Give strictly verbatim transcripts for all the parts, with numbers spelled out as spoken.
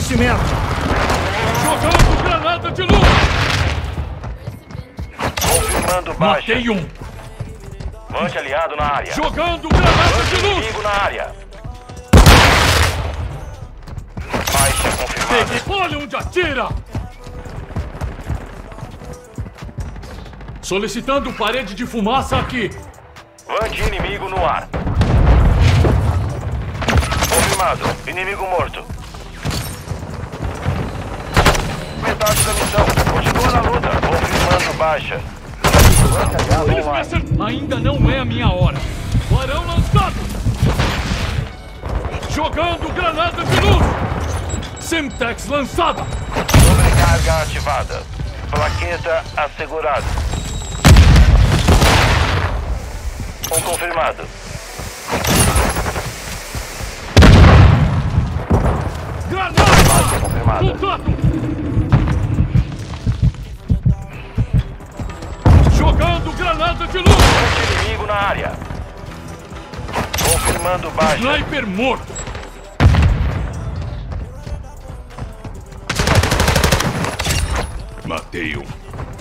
reconhecimento. Jogando granada de luz! Confirmando baixa. Matei um! Mante aliado na área. Jogando granada de luz! Inimigo na área. Baixa confirmada. Peguei. Olha onde atira! Solicitando parede de fumaça aqui. Vante inimigo no ar. Confirmado. Inimigo morto. Metade da missão. Continua na luta. Confirmando baixa. Eles me acertaram. Ainda não é a minha hora. Clarão lançado! Jogando granada de luz! Semtex lançada! Sobrecarga ativada. Plaqueta assegurada. Um confirmado. Granada! Confirmado. Contato! Jogando granada de luz! Vante inimigo na área. Confirmando baixa. Sniper morto! Matei um.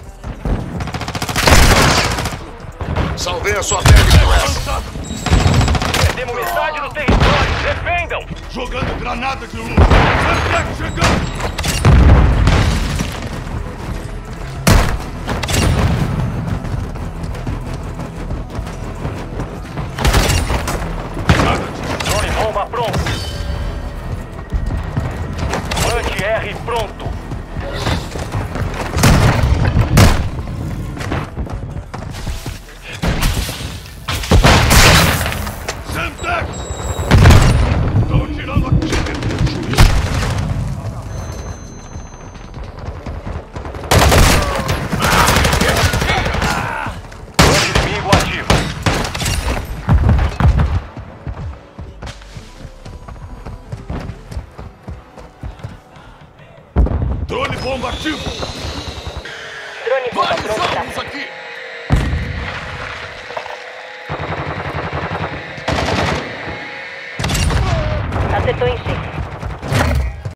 Salvei a sua pele, Press. Perdemos metade do território. Defendam! Jogando granada de luz. Semtex chegando. Drone bomba pronto. Anti-R pronto. Semtex! Estou tirando aqui. Inimigo ativo. Drone bomba ativo. Drone bomba Vários pronta. alvos aqui. Acertou em cheio.